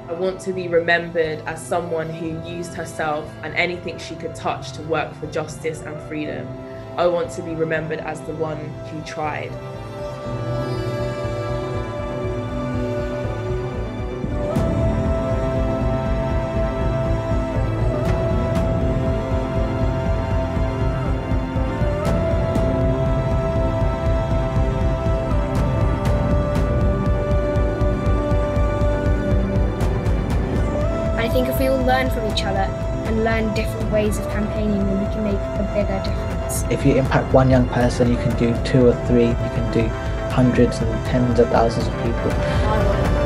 I want to be remembered as someone who used herself and anything she could touch to work for justice and freedom. I want to be remembered as the one who tried. I think if we all learn from each other and learn different ways of campaigning, then we can make a bigger difference. If you impact one young person, you can do 2 or 3, you can do hundreds and tens of thousands of people.